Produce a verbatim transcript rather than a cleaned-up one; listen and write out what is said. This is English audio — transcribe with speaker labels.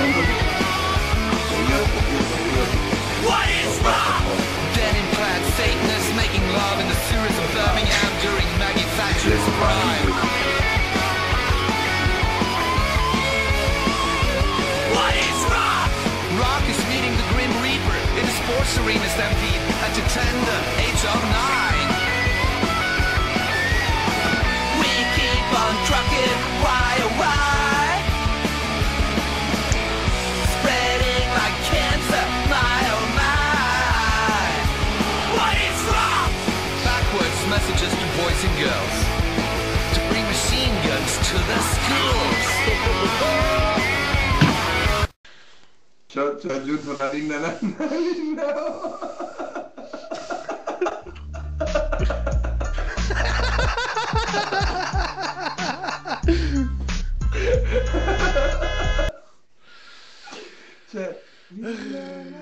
Speaker 1: What is wrong? Denim-clad Satanists making love in the sewers of Birmingham during Maggie Thatcher's prime. What is wrong? Rock is meeting the Grim Reaper in the sports arena stampede at the tender age of nine. We keep on trucking, why oh why? Spreading like cancer, my oh my. What is wrong? Backwards messages to boys and girls to bring machine guns to the schools.
Speaker 2: Ci ho, ci ho aggiunto una linda nanna. Cioè,